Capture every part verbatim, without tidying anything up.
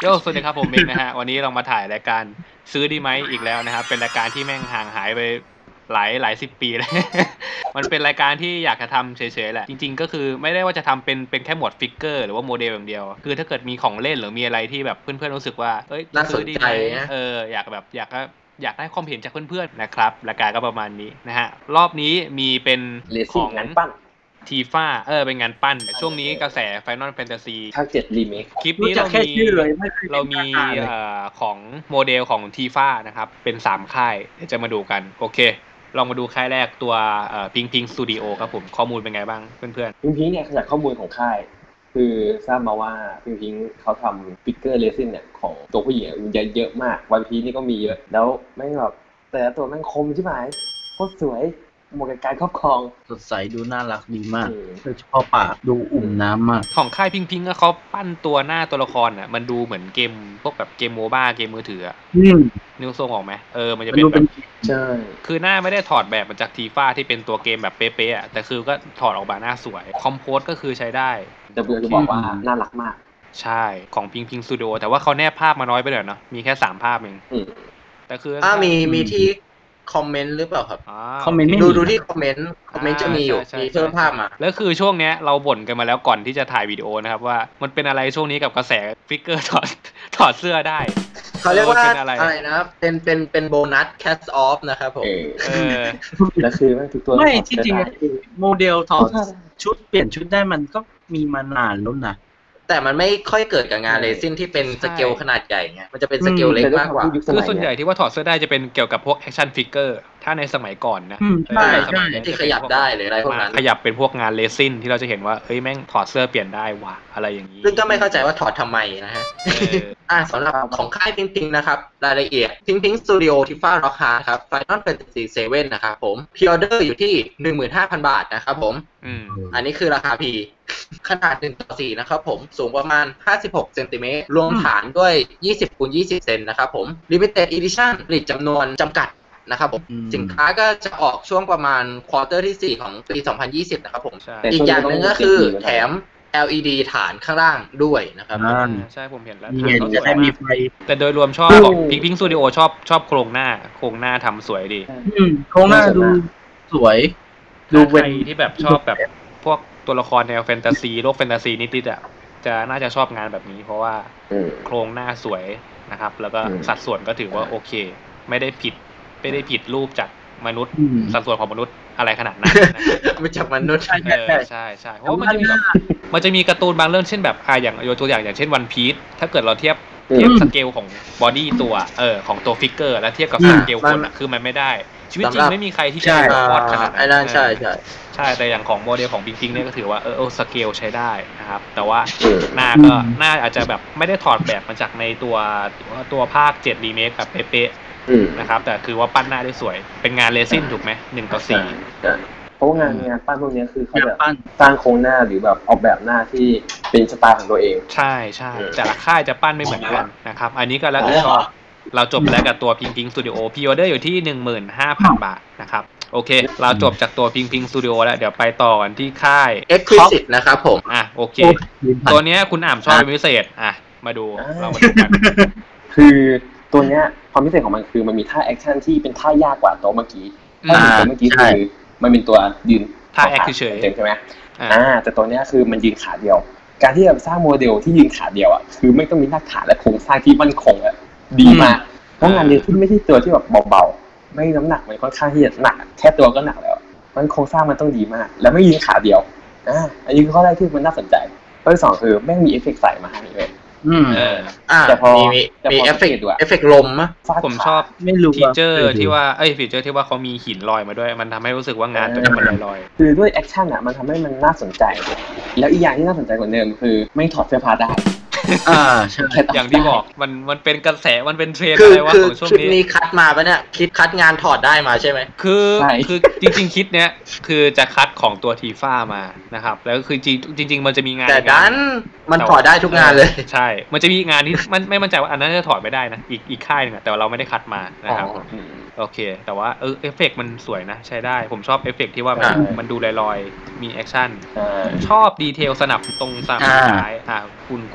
โสวัสดีครับผมมิกนะฮะวันนี้เรามาถ่ายรายการซื้อดีไหมอีกแล้วนะครับเป็นรายการที่แม่งห่างหายไปหลายหลายสิบปีแล้ว มันเป็นรายการที่อยากจะทำเฉยๆแหละจริงๆก็คือไม่ได้ว่าจะทำเป็นเป็นแค่หมวดฟิกเกอร์หรือว่าโมเดลอย่างเดียวคือถ้าเกิดมีของเล่นหรือมีอะไรที่แบบเพื่อนๆรู้สึกว่าเอ้ยน่าสนใจเอออยากแบบอยากอยากได้ความเห็นจากเพื่อนๆนะครับรายการก็ประมาณนี้นะฮะรอบนี้มีเป็นของงานปั้นทีฟ้าเออเป็นงานปั้นช่วงนี้กระแส Final Fantasy ภาคเจ็ดรีเมคคลิปนี้เรามีเรามีเอ่อของโมเดลของทีฟ้านะครับเป็นสามค่ายเดี๋ยวจะมาดูกันโอเคลองมาดูค่ายแรกตัวเอ่อพิงพิงสตูดิโอครับผมข้อมูลเป็นไงบ้างเพื่อนๆพิงพิงเนี่ยจากข้อมูลของค่ายคือทราบมาว่าพิงพิงเขาทำฟิกเกอร์เรซินเนี่ยของตัวผู้หญิงเยอะมากวันพีนี่ก็มีเยอะแล้วแม่งแบบแต่ละตัวแม่งคมใช่ไหมโคตรสวยเหมาะกับการครอบครองสดใสดูน่ารักดีมากโดยเฉพาะปากดูอุ่มน้ำมากของค่ายพิงพิงก็เขาปั้นตัวหน้าตัวละครอ่ะมันดูเหมือนเกมพวกแบบเกมโมบ้าเกมมือถืออ่ะนิ้วทรงออกไหมเออมันจะเป็นแบบใช่คือหน้าไม่ได้ถอดแบบมาจากทีฟ้าที่เป็นตัวเกมแบบเป๊ะๆอ่ะแต่คือก็ถอดออกมาหน้าสวยคอมโพสก็คือใช้ได้แต่เบื่อจะบอกว่าน่ารักมากใช่ของพิงพิงสตูดิโอแต่ว่าเขาแนบภาพมาน้อยไปหน่อยเนาะมีแค่สามภาพเองแต่คืออ่ามีมีที่คอมเมนต์หรือเปล่าครับคอมเมนต์ดูดูที่คอมเมนต์คอมเมนต์จะมีอยู่มีเพิ่มภาพมาแล้วคือช่วงเนี้ยเราบ่นกันมาแล้วก่อนที่จะถ่ายวิดีโอนะครับว่ามันเป็นอะไรช่วงนี้กับกระแสฟิกเกอร์ถอดถอดเสื้อได้เขาเรียกว่าอะไรนะเป็นเป็นเป็นโบนัสแคสออฟนะครับผมเออแล้วคือมันทุกตัวไม่จริงๆโมเดลถอดชุดเปลี่ยนชุดได้มันก็มีมานานแล้วนะแต่มันไม่ค่อยเกิดกับงานเรซินที่เป็นสเกลขนาดใหญ่ไงมันจะเป็นสเกลเล็กมากกว่าคือส่วนใหญ่ที่ว่าถอดเสื้อได้จะเป็นเกี่ยวกับพวกแอคชั่นฟิกเกอร์ถ้าในสมัยก่อนนะใช่ใช่ที่ขยับได้เลยอะไรพวกนั้นขยับเป็นพวกงานเรซินที่เราจะเห็นว่าเฮ้ยแม่งถอดเสื้อเปลี่ยนได้ว่ะอะไรอย่างนี้ซึ่งก็ไม่เข้าใจว่าถอดทำไมนะฮะอ่าสำหรับของค่ายพิงพิงนะครับรายละเอียดพิงพิงสตูดิโอทิฟ้าร็อกฮาร์ดครับ Final Fantasy เซเว่นนะครับผมพรีออเดอร์อยู่ที่ หนึ่งหมื่นห้าพัน บาทนะครับผมอันนี้คือราคา P ขนาดหนึ่งต่อสี่นะครับผมสูงประมาณห้าสิบหกเซนติเมตรรวมฐานด้วยยี่สิบคูณยี่สิบเซนนะครับผม Limited Edition ผลิตจำนวนจำกัดนะครับผมสินค้าก็จะออกช่วงประมาณควอเตอร์ที่สี่ของปีสองพันยี่สิบนะครับผมอีกอย่างหนึ่งก็คือแถม แอล อี ดี ฐานข้างล่างด้วยนะครับใช่ผมเห็นแล้วจะได้มีไฟแต่โดยรวมชอบของพิงพิงสตูดิโอชอบชอบโครงหน้าโครงหน้าทำสวยดีโครงหน้าดูสวยดูใครที่แบบชอบแบบพวกตัวละครแนวแฟนตาซีโลกแฟนตาซีนิดๆอ่ะจะน่าจะชอบงานแบบนี้เพราะว่าโครงหน้าสวยนะครับแล้วก็สัดส่วนก็ถือว่าโอเคไม่ได้ผิดไม่ได้ผิดรูปจากมนุษย์สัดส่วนของมนุษย์อะไรขนาดนั้นไม่จากมนุษย์ใช่ใช่ใช่เพราะมันจะมีแบบมันจะมีการ์ตูนบางเรื่องเช่นแบบอ่าอย่างยกตัวอย่างอย่างเช่นวันพีซถ้าเกิดเราเทียบเทียบสเกลของบอดี้ตัวเออของตัวฟิกเกอร์แล้วเทียบกับสเกลคนอ่ะคือมันไม่ได้ชีวิตจริงไม่มีใครที่จะวอดขนาดนั้นใช่ใช่ใช่แต่อย่างของโมเดลของพิงพิงเนี่ยก็ถือว่าเออโอ้สเกลใช้ได้นะครับแต่ว่าหน้าก็หน้าอาจจะแบบไม่ได้ถอดแบบมาจากในตัวตัวภาคเจ็ดรีเมคแบบเป๊ะๆนะครับแต่คือว่าปั้นหน้าได้สวยเป็นงานเรซินถูกไหมหนึ่งต่อสี่เพราะว่างานงานปั้นพวกนี้คือเขาแบบสร้างโครงหน้าหรือแบบออกแบบหน้าที่เป็นสไตล์ของตัวเองใช่ใช่แต่ละค่ายจะปั้นไม่เหมือนกันนะครับอันนี้ก็แล้วแต่ชอบเราจบไปแล้วกับตัวพิงพิงสตูดิโอพรีออเดอร์อยู่ที่ หนึ่งหมื่นห้าพัน บาทนะครับโอเคเราจบจากตัวพิงพิงสตูดิโอแล้วเดี๋ยวไปต่อกันที่ค่าย Exquisite นะครับผมอ่ะโอเคตัวนี้คุณอ่านชอบเป็นพิเศษอ่ะมาดูเรามาดูกันคือตัวเนี้ยความพิเศษของมันคือมันมีท่าแอคชั่นที่เป็นท่ายากกว่าตัวเมื่อกี้ตัวเมื่อกี้คือมันเป็นตัวยืนท่าแอคเฉยใช่ไหมอ่าแต่ตัวเนี้ยคือมันยืนขาเดียวการที่เราสร้างโมเดลที่ยืนขาเดียวอ่ะคือไม่ต้องมีรากฐานและโครงสร้างที่มั่นคงอ่ะดีมากเพราะงานนี้ที่ไม่ใช่ตัวที่แบบเบาๆไม่น้ำหนักมันค่อนข้างที่จะหนักแค่ตัวก็หนักแล้วมันโครงสร้างมันต้องดีมากแล้วไม่ยืนขาเดียวอ่าอันนี้คือข้อแรกที่มันน่าสนใจข้อที่สองคือแม่งมีเอฟเฟกต์ใส่มาให้เลยอืมเอออ่าแต่พอมีมีเอฟเฟกต์ด้วยเอฟเฟกต์ลมมั้ยผมชอบไม่รู้ฟีเจอร์ที่ว่าเอ้ยฟีเจอร์ที่ว่าเขามีหินลอยมาด้วยมันทำให้รู้สึกว่างานตัวนี้มันลอยๆคือด้วยแอคชั่นอ่ะมันทำให้มันน่าสนใจแล้วอีกอย่างที่น่าสนใจกว่าเดิมคือไม่ถอดเสื้อผ้าได้อ่าใช่อย่างที่บอกมันมันเป็นกระแสมันเป็นเทรนด์อะไรวะของช่วงนี้มีคัดมาปะเนี่ยคิดคัดงานถอดได้มาใช่ไหมคือคือจริงๆคิดเนี้ยคือจะคัดของตัวทีฟ้ามานะครับแล้วคือจริงจริงมันจะมีงานแต่ดันมันถอดได้ทุกงานเลยใช่มันจะมีงานที่มันไม่มั่นใจว่าอันนั้นจะถอดไม่ได้นะอีกอีกค่ายนึงแต่เราไม่ได้คัดมานะครับโอเคแต่ว่าเออเอฟเฟกต์มันสวยนะใช้ได้ผมชอบเอฟเฟกต์ที่ว่ามันมันดูลอยๆมีแอคชั่นชอบดีเทลสนับตรงสนับท้ายอ่าคุณคุณลอง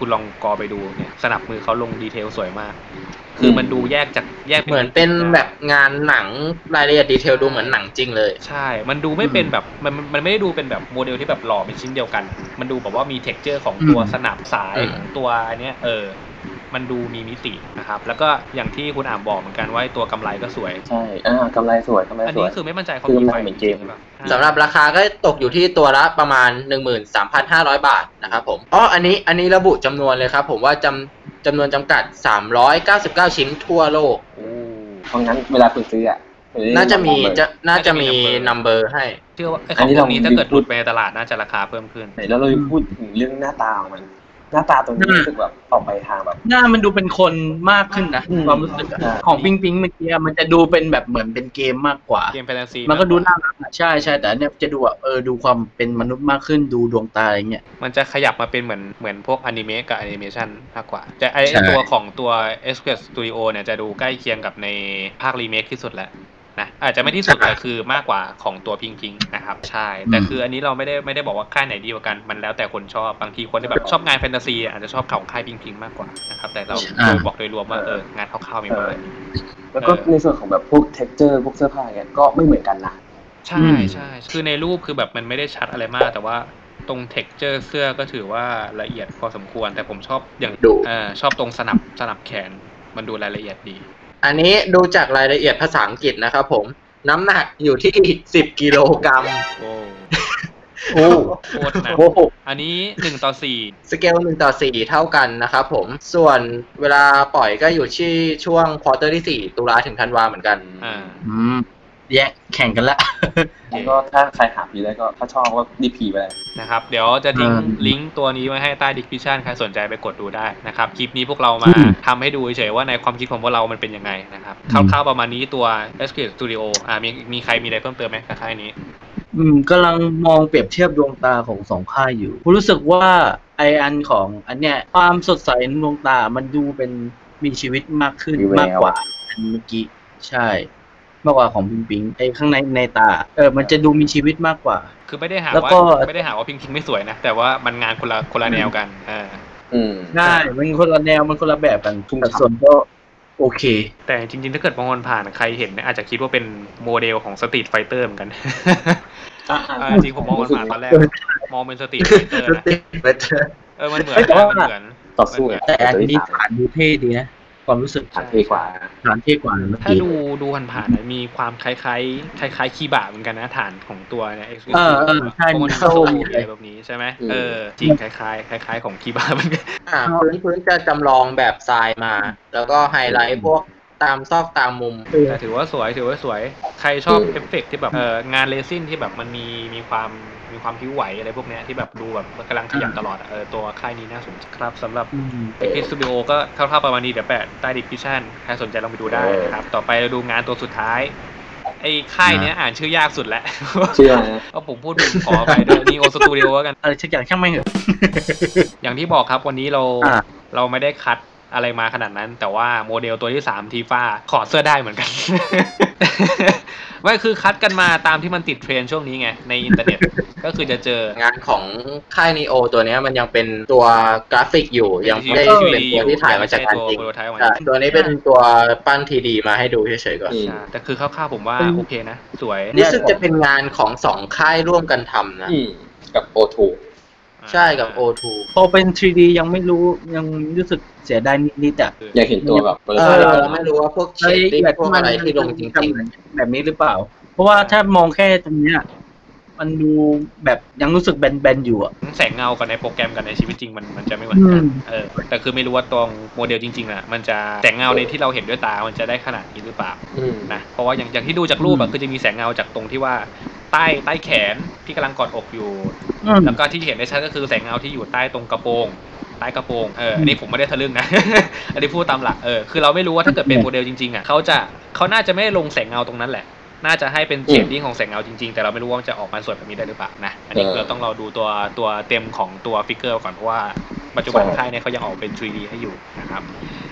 กอไปดูเนี่ยสนับมือเขาลงดีเทลสวยมากคือมันดูแยกจากแยกเหมือนเป็นแบบงานหนังรายละเอียดดีเทลดูเหมือนหนังจริงเลยใช่มันดูไม่เป็นแบบมันมันไม่ได้ดูเป็นแบบโมเดลที่แบบหล่อเป็นชิ้นเดียวกันมันดูแบบว่ามีเท็กเจอร์ของตัวสนับสายของตัวอันเนี้ยเออมันดูมีมิตินะครับแล้วก็อย่างที่คุณอ่านบอกเหมือนกันว่าตัวกำไรก็สวยใช่อ่ากำไรสวยกำไรสวยอันนี้คือไม่มั่นใจเขามีไฟเหมือนเกมหรือเปล่าสำหรับราคาก็ตกอยู่ที่ตัวละประมาณ หนึ่งหมื่นสามพันห้าร้อย บาทนะครับผมอ๋ออันนี้อันนี้ระบุจำนวนเลยครับผมว่าจำจำนวนจำกัดสามร้อยเก้าสิบเก้าชิ้นทั่วโลกเพราะงั้นเวลาคุณซื้ออ่ะน่าจะมีจะน่าจะมีนัมเบอร์ให้เชื่อว่าไอ้ของพวกนี้ถ้าเกิดหลุดไปในตลาดน่าจะราคาเพิ่มขึ้นแล้วเราพูดถึงเรื่องหน้าตาของมันหน้าตาตรงนี้รู้สึกแบบออกไปทางแบบหน้ามันดูเป็นคนมากขึ้นนะความรู้สึกของปิงปิงเมื่อกี้มันจะดูเป็นแบบเหมือนเป็นเกมมากกว่าเกมแฟนตาซีมันก็ดูน่ารักใช่ใช่แต่เนี่ยจะดูเออดูความเป็นมนุษย์มากขึ้นดูดวงตาอะไรเงี้ยมันจะขยับมาเป็นเหมือนเหมือนพวกอนิเมะกับแอนิเมชันมากกว่าแต่ไอตัวของตัว Express Studio เนี่ยจะดูใกล้เคียงกับในภาครีเมคที่สุดแหละนะอาจจะไม่ที่สุดแต่คือมากกว่าของตัวพิงพิงนะครับใช่แต่คืออันนี้เราไม่ได้ไม่ได้บอกว่าค่ายไหนดีกว่ากันมันแล้วแต่คนชอบบางทีคนที่แบบชอบงานแฟนตาซีอาจจะชอบของค่ายพิงพิงมากกว่านะครับแต่เราบอกโดยรวมว่าเอองานคร่าวๆมีประมาณนี้แล้วก็ในส่วนของแบบพวก texture พวกเสื้อผ้าเนี่ยก็ไม่เหมือนกันนะใช่ใช่คือในรูปคือแบบมันไม่ได้ชัดอะไรมากแต่ว่าตรง texture เสื้อก็ถือว่าละเอียดพอสมควรแต่ผมชอบอย่างดูเออชอบตรงสนับสนับแขนมันดูรายละเอียดดีอันนี้ดูจากรายละเอียดภาษาอังกฤษนะครับผมน้ำหนักอยู่ที่สิบกิโลกรัมโอ้โอ้โคตรหนักอันนี้หนึ่งต่อสี่สเกลหนึ่งต่อสี่เท่ากันนะครับผมส่วนเวลาปล่อยก็อยู่ที่ช่วงควอเตอร์ที่สี่ตุลาถึงธันวาเหมือนกันอ่าอืมแยกแข่งกันละแล้วก็ถ้าใครหาพีได้ก็ถ้าชอบก็ดีพีไปเลยนะครับเดี๋ยวจะทิ้งลิงก์ตัวนี้ไว้ให้ใต้ดิสคริปชั่นใครสนใจไปกดดูได้นะครับคลิปนี้พวกเรามาทำให้ดูเฉยๆว่าในความคิดของพวกเรามันเป็นยังไงนะครับคร่าวๆประมาณนี้ตัว Express Studio อ่ามีมีใครมีอะไรเพิ่มเติมไหมกับค่ายนี้อืมกำลังมองเปรียบเทียบดวงตาของสองค่ายอยู่ผมรู้สึกว่าไออันของอันเนี้ยความสดใสในดวงตามันดูเป็นมีชีวิตมากขึ้นมากกว่าอันเมื่อกี้ใช่มากกว่าของพิงพิงไอ้ข้างในในตาเออมันจะดูมีชีวิตมากกว่าคือไม่ได้หาว่าไม่ได้หาว่าพิงพิงไม่สวยนะแต่ว่ามันงานคนละคนละแนวกันอ่าอืมใช่มันคนละแนวมันคนละแบบกันแต่ส่วนก็โอเคแต่จริงๆถ้าเกิดมองผ่านใครเห็นอาจจะคิดว่าเป็นโมเดลของสตรีทไฟเตอร์เหมือนกันจริงผมมองผ่านตอนแรกมองเป็นสตรีทไฟเตอร์นะเออมันเหมือนมันเหมือนต่อสู้แต่อันนี้ฐานดูเท่ดีนะความรู้สึกฐานเท่กว่าฐานเท่กว่าถ้าดูดูผ่านๆมีความคล้ายๆคล้ายๆคีบะเหมือนกันนะฐานของตัวเนี่ยเออเออใช่มันเข้าอะไรแบบนี้ใช่ไหมเออจริงคล้ายๆคล้ายๆของคีบะเหมือนกันอ่าพื้นพื้นจะจำลองแบบทรายมาแล้วก็ไฮไลท์พวกตามซอกตามมุมแต่ถือว่าสวยถือว่าสวยใครชอบเอฟเฟกต์ที่แบบเอองานเรซินที่แบบมันมีมีความมีความผิวไหวอะไรพวกเนี้ยที่แบบดูแบบกำลังขยับตลอดเออตัวค่ายนี้น่าสนใจครับสำหรับ Express Studio ก็เท่าๆประมาณนี้เดี๋ยวแปะใต้ดิสคริปชั่นใครสนใจลองไปดูได้นะครับต่อไปเราดูงานตัวสุดท้ายไอ้ค่ายเนี้ยอ่านชื่อยากสุดแหละชื่ออะไรก็ผมพูดถึงขอไปด้วยนี่โอสตูดิโอกันอะไรสักอย่างช่างไม่เหอะอย่างที่บอกครับวันนี้เราเราไม่ได้คัดอะไรมาขนาดนั้นแต่ว่าโมเดลตัวที่สามทีฟ้าขอเสื้อได้เหมือนกันไม่คือคัดกันมาตามที่มันติดเทรนด์ช่วงนี้ไงในอินเทอร์เน็ตก็คือจะเจองานของค่ายนีโอตัวนี้มันยังเป็นตัวกราฟิกอยู่ยังไม่ได้เป็นตัวที่ถ่ายมาจากการจริงตัวนี้เป็นตัวปั้น ที ดี มาให้ดูเฉยๆก่อนแต่คือคร่าวๆผมว่าโอเคนะสวยนี่ซึ่งจะเป็นงานของสองค่ายร่วมกันทำนะกับ โอ ทูใช่กับ โอ ทูพอเป็น ทรี ดี ยังไม่รู้ยังรู้สึกเสียดายนิดๆอ่ะอยากเห็นตัวแบบเออเราไม่รู้ว่าพวกเชดดิ้งพวกอะไรที่ลงจริงๆแบบนี้หรือเปล่าเพราะว่าถ้ามองแค่ตรงเนี้ยมันดูแบบยังรู้สึกแบนๆอยู่อ่ะแสงเงากับในโปรแกรมกับในชีวิตจริงมันมันจะไม่เหมือนกันเออแต่คือไม่รู้ว่าตรงโมเดลจริงๆอ่ะมันจะแสงเงาในที่เราเห็นด้วยตามันจะได้ขนาดนี้หรือเปล่านะเพราะว่าอย่างอย่างที่ดูจากรูปอ่ะคือจะมีแสงเงาจากตรงที่ว่าใต้ใต้แขนที่กำลังกอดอกอยู่แล้วก็ที่เห็นได้ชัดก็คือแสงเงาที่อยู่ใต้ตรงกระโปรงใต้กระโปรงเอออันนี้ผมไม่ได้ทะลึ่งนะอันนี้พูดตามหลักเออคือเราไม่รู้ว่าถ้าเกิดเป็นโมเดลจริงๆอ่ะเขาจะเขาน่าจะไม่ลงแสงเงาตรงนั้นแหละน่าจะให้เป็นเชดดิ้งของแสงเงาจริงๆแต่เราไม่รู้ว่ามันจะออกมาสวยแบบนี้ได้หรือเปล่านะอันนี้เราต้องรอดูตัวตัวเต็มของตัวฟิกเกอร์ก่อนเพราะว่าปัจจุบันค่ายเนี่ยเขายังออกเป็น ทรี ดี ให้อยู่นะครับ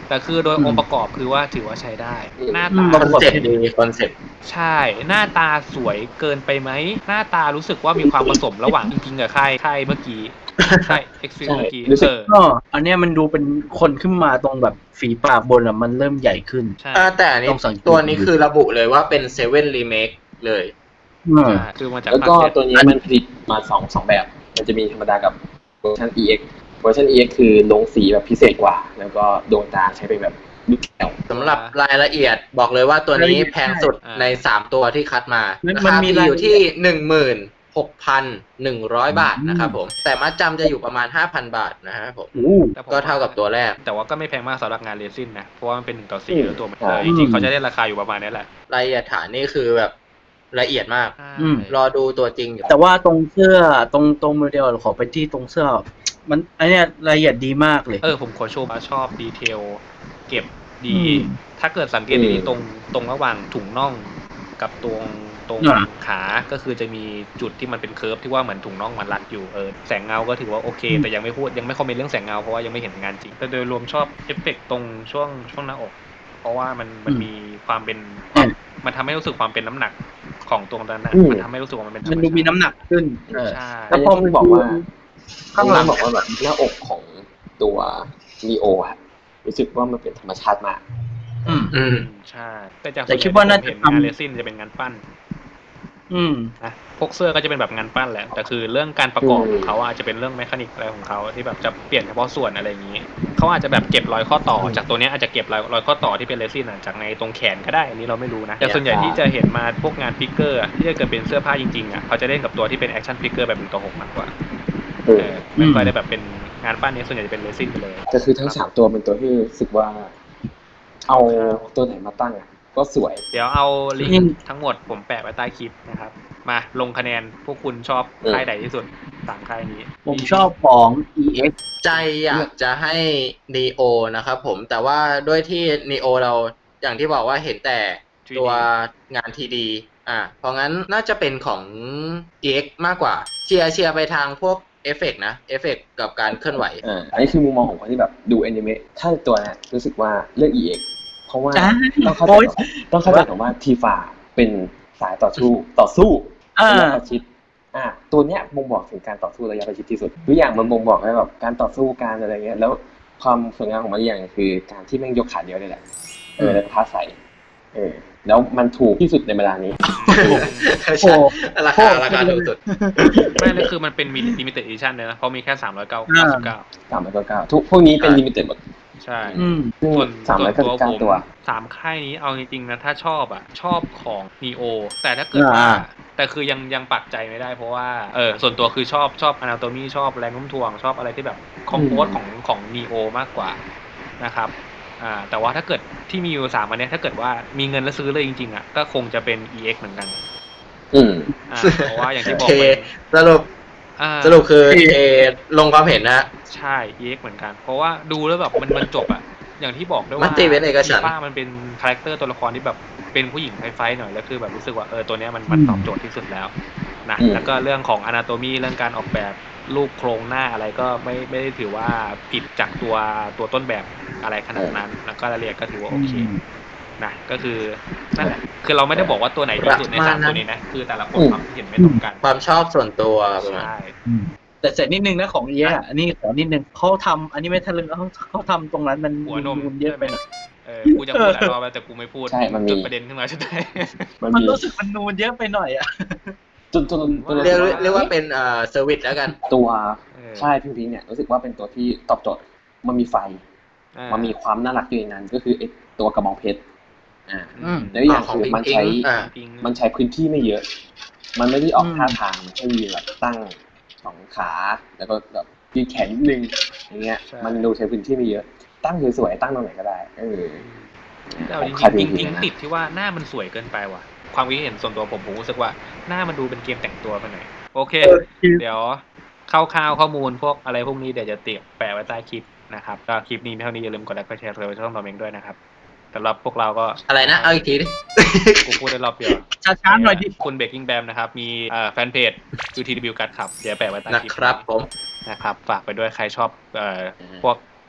แต่คือโดยองค์ประกอบคือว่าถือว่าใช้ได้หน้าคตาอนเซ็ปต์ดีคอนเซ็ปต์ใช่หน้าตาสวยเกินไปไหมหน้าตารู้สึกว่ามีความผสมระหว่างจริงๆกับค่ายค่ายเมื่อกี้ค่ายเอ็กซิเมื่อกี้เออก็อันเนี้ยมันดูเป็นคนขึ้นมาตรงแบบฝีปากบนอ่ะมันเริ่มใหญ่ขึ้นใช่อ่าแต่อันนี้ต้องสังเกตตัวนี้คือระบุเลยว่าเป็นเซเว่นรีเมคเลยอืมใช่คือมาจากแล้วก็ภาคเจ็ดตัวนี้มันผลิตมาสองสองแบบ มันจะมีธรรมดากับเวอร์ชัน อี เอ็กซ์ เวอร์ชัน อี เอ็กซ์ คือลงสีแบบพิเศษกว่า แล้วก็ดวงตาใช้เป็นแบบลูกแก้วสำหรับรายละเอียดบอกเลยว่าตัวนี้แพงสุดในสามตัวที่คัดมามันรามันคามีมีรายอละยู่เอีที่ยดหนึ่งหมื่นหกพันหนึ่งร้อยบาทอืมนะครับผม แต่มัดจำจะอยู่ประมาณห้าพันบาทนะครับผมอู้แต่ผมก็เท่ากับตัวแรกแต่ว่าก็ไม่แพงมากสำหรับงานเรซินนะเพราะว่ามันเป็นหนึ่งต่อสี่อืมแล้วตัวมันใช่เออจริงๆเขาจะได้ราคาอยู่ประมาณนี้แหละรายละเอียดฐานนี่คือแบบละเอียดมากอืมรอดูตัวจริงอยู่แต่ว่าตรงเสื้อตรงตรงโมเดลขอไปที่ตรงเสื้อ มันอันเนี้ยรายละเอียดดีมากเลยเออผมขอชมว่าชอบดีเทลเก็บดีอืมถ้าเกิดสังเกตดีๆตรงตรงระหว่างถุงน่องกับตรงตรงอ่าขาก็คือจะมีจุดที่มันเป็นเคิร์ฟที่ว่าเหมือนถุงน่องมันรัดอยู่เออแสงเงาก็ถือว่าโอเค แต่ยังไม่พูดยังไม่คอมเมนต์เรื่องแสงเงาเพราะว่ายังไม่เห็นงานจริงแต่โดยรวมชอบเอฟเฟกต์ตรงช่วงช่วงหน้าอก เพราะว่ามันมันมีความเป็นมันทำให้รู้สึกความเป็นน้ำหนักของตัวนั้นนะอืมมันทำให้รู้สึกว่ามันเป็นธรรมันมดูชาติมีน้ำหนักขึ้นเออใช่แล้วพอมันบอกว่าข้างหลังบอกว่าแบบหน้าอกของตัวลีโออะรู้สึกว่ามันเป็นธรรมชาติมากอืมอืมใช่แต่จากแต่คิดว่าน่าจะเห็นทำงานเรซินจะเป็นงานปั้นอืมนะพวกเสื้อก็จะเป็นแบบงานปั้นแหละแต่คือเรื่องการประกอบอืมของเขาอาจจะเป็นเรื่องแมคานิกอะไรของเขาที่แบบจะเปลี่ยนเฉพาะส่วนอะไรอย่างนี้เขาอาจจะแบบเก็บรอยข้อต่อจากตัวเนี้ยอาจจะเก็บรอยรอยข้อต่อที่เป็นเรซินอะจากในตรงแขนก็ได้อันนี้เราไม่รู้นะแต่ส่วนใหญ่ที่จะเห็นมาพวกงานฟิกเกอร์อะที่จะเกิดเป็นเสื้อผ้าจริงๆอ่ะเขาจะเล่นกับตัวที่เป็นแอคชั่นฟิกเกอร์แบบหนึ่งต่อหกมากกว่าเอเอออไม่ค่อยได้แบบเป็นงานปั้นนี้ส่วนใหญ่จะเป็นเรซินไปเลยก็คือทั้งสามตัวเป็นตัวที่รู้สึกว่า เอาตัวไหนมาตั้งอ่ะก็สวยเดี๋ยวเอาลิงอืมก์ทั้งหมดผมแปะไว้ใต้คลิปนะครับมาลงคะแนนพวกคุณชอบค่ายใดที่สุดสามค่ายนี้ผมชอบของ อี เอ็กซ์ใจอยากจะให้ Neo นะครับผมแต่ว่าด้วยที่ Neo เราอย่างที่บอกว่าเห็นแต่ตัวงาน ที ดี อ่ะเพราะงั้นน่าจะเป็นของ อี เอ็กซ์ มากกว่าเชียร์เชียร์ไปทางพวกเอฟเฟกต์นะเอฟเฟกต์กับการเคลื่อนไหวอ่าอันนี้คือมุมมองของคนที่แบบดูแอนิเมะถ้าตัวเนี้ยรู้สึกว่าเลือก อี เอ็กซ์ เพราะว่าจ้าต้องเข้าใจโอ้ยก่อนต้องเข้าใจก่อนว่าทีฟาเป็นสายต่อสู้ต่อสู้อ่าระยะประชิดอ่าตัวเนี้ยบ่งบอกถึงการต่อสู้ระยะประชิดที่สุดทุกอย่างมันบ่งบอกให้แบบการต่อสู้การอะไรเงี้ยแล้วความสวยงามของมันอย่างคือการที่แม่งยกขาเดียวนี่แหละเออแล้วพาใส่เออแล้วมันถูกที่สุดในเวลานี้ใช่ราคาราคาถูกสุดไม่เลยคือมันเป็นมินิมิเต็ดอีดิชั่นเลยนะเพราะมีแค่สามร้อยเก้าสิบเก้าสามร้อยเก้าสิบเก้าทุกพวกนี้เป็นใช่ลิมิเต็ดหมดใช่อืมซึ่งส่วนสามส่ร้วอน ยเก้าตัวสิบเก้าผมตัวสามค่ายนี้เอาจริงๆนะถ้าชอบอ่ะชอบของ Neo แต่ถ้าเกิดว่าอ่าแต่คือยังยังปักใจไม่ได้เพราะว่าเออส่วนตัวคือชอบชอบ Anatomy ชอบแรงโน้มถ่วงชอบอะไรที่แบบคอมโพสของของ Neo มากกว่านะครับอ่าแต่ว่าถ้าเกิดที่มีอยู่สามอันเนี้ยถ้าเกิดว่ามีเงินแล้วซื้อเลยจริงๆอ่ะก็คงจะเป็น อี เอ็กซ์ เหมือนกันอืมอ่าเพราะว่าอย่างที่บอกเคไปสรุปอ่าสรุปคือเอลงความเห็นนะใช่ อี เอ็กซ์ เหมือนกัน เพราะว่าดูแล้วแบบมันมันจบอะอย่างที่บอกด้วยมัว่านติเว้นเอกฉันท์ป้ามันเป็นคาแรคเตอร์ตัวละครที่แบบเป็นผู้หญิงไฟๆหน่อยแล้วคือแบบรู้สึกว่าเออตัวเนี้ยมันมันอืมตอบโจทย์ที่สุดแล้วนะอืมแล้วก็เรื่องของอนาโตมีเรื่องการออกแบบรูปโครงหน้าอะไรก็ไม่ไม่ได้ถือว่าผิดจากตัวตัวต้นแบบอะไรขนาดนั้น แล้วก็รายละเอียดก็ถือว่าโอเคนะก็คือนั่นแหละคือเราไม่ได้บอกว่าตัวไหนดีสุดในสามตัวนี้นะคือแต่ละคนความคิดเห็นไม่ตรงกันความชอบส่วนตัวประมาณใช่อืมแต่เสร็จนิดนึงนะของ อี เอ็กซ์ อะอันนี้ขอนิดนึงเขาทำอันนี้ไม่ทะลึ่งเขาเขาทำตรงนั้นมันหัวนมเยอะไปหน่อยเออกูจะพูดหลายรอบแล้วแต่กูไม่พูดใช่มันมีจุดประเด็นขึ้นมาใช่ไหมมันมันมีรู้สึกมันนูนเยอะไปหน่อยอ่ะจนจนจนเรียกเรียกว่าเป็นเอ่อเซอร์วิสแล้วกันตัวเออค่ายพิงพิงเนี่ยรู้สึกว่าเป็นตัวที่ตอบโจทย์มันมีไฟอ่ามันมีความน่ารักอยู่ในนั้นก็คือไอ้ตัวกระบองเพชรอ่าอืมแล้วอย่างของคือพิงมันพิงใช้อ่าจริงมันใช้พื้นที่ไม่เยอะ มันไม่ได้ออกอืมท่าทางมันแค่ยืนแบบตั้งสองขาแล้วก็แบบยืนแขนนิดนึงอย่างเงี้ยมันดูใช้พื้นที่ไม่เยอะ ตั้งสวยๆตั้งตรงไหนก็ได้เออแต่เอาจริงค่ายๆพิงพิพิงงๆนะติดที่ว่าหน้ามันสวยเกินไปว่ะ ความคิดเห็นส่วนตัวผมผมรู้สึกว่าหน้ามันดูเป็นเกมแต่งตัวไปหน่อยโอเค เดี๋ยวคร่าวๆข้อมูลพวกอะไรพวกนี้เดี๋ยวจะเตียแปะไว้ใต้คลิปนะครับก็คลิปนี้เท่านี้อย่าลืมกดไลค์กดแชร์เลยช่องตัวเองด้วยนะครับสำหรับพวกเราก็อะไรนะ เอาอีกทีดิกูพูดได้รอบเดียวช้าๆหน่อยดิคุณเบกกิ้งแบมนะครับมีเอ่อแฟนเพจ ยู ที ดับเบิลยู การ์ดครับเดี๋ยวแปะไว้ใต้นะคลิปครับผมนะครับฝากไปด้วยใครชอบเอ่อพวก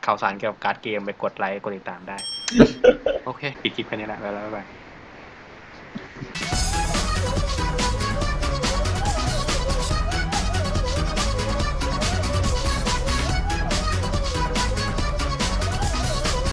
ข่าวสารเกี่ยวกับการ์ดเกมไปกดไลค์กดติดตามได้ โอเคปิดคลิปแค่นี้แหละแล้วบ๊ายบาย